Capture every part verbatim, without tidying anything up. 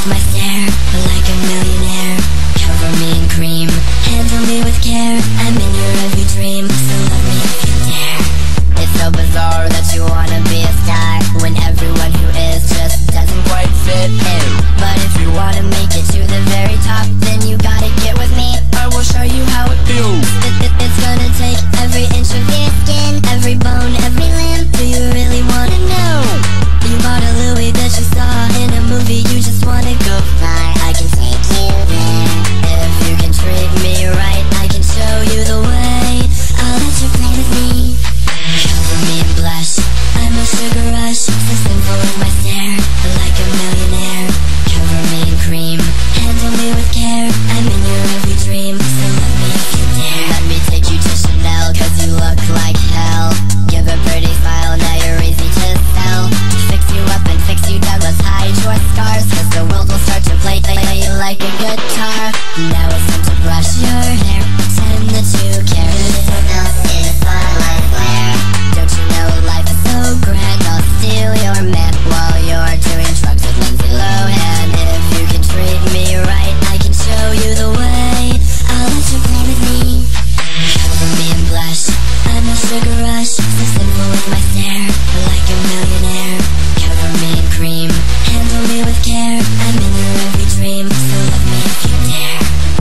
with my stare, like a millionaire. Cover me in cream, handle me with care. I'm in your every dream, so love me if you dare. It's so bizarre that you wanna be a star when everyone who is just doesn't quite fit in. But if you wanna make it to the very top, then you gotta get with me. I will show you how it feels. It, it, it's gonna take every inch of your skin, every bone, every limb. Do you really wanna know? You bought a Louis that you saw in a movie, you just wanna go fly. I can take you there. If you can treat me right, I can show you the way. I'll let you play with me. Cover me in blush, I'm a sugar rush. So simple with my stare, like a millionaire. Cover me in cream, handle me with care. I'm in your every dream, so love me if you dare. Let me take you to Chanel, cause you look like hell. Give a pretty smile, now you're easy to sell. Fix you up and fix you down, let's hide your scars, cause the world will start to play, play, play like a guitar. Now it's time to brush your hair, pretend that you care. Everyone else in a spotlight glare. Don't you know life is so grand? I'll steal your man while you're doing drugs with Lindsay Lohan. If you can treat me right, I can show you the way. I'll let you play with me. Cover me in blush, I'm a sugar rush. So simple with my stare, like a millionaire. Cover me in cream, handle me with care. I'm in your every dream, so love me if you dare.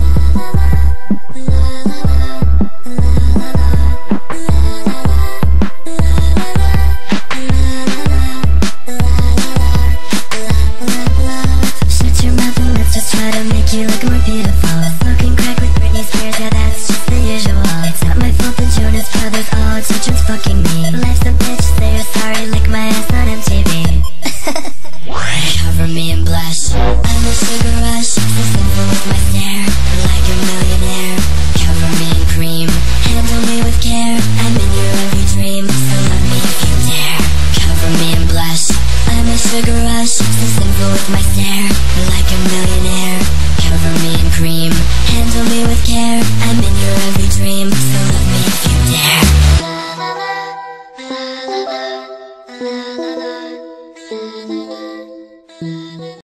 Shut your mouth and let's just try to make you look more beautiful. Smoking crack with Britney Spears, yeah that's just the usual. It's not my fault the Jonas Brothers all children's fucking me. Life's a bitch, say you're sorry, lick my ass on M T V. Cover me in blush, I'm a sugar rush. So simple with my stare, like a millionaire. Cover me in cream, handle me with care. I'm in your every dream, so love me if you dare. Cover me in blush, I'm a sugar rush. So simple with my stare, like a millionaire. Cover me in cream,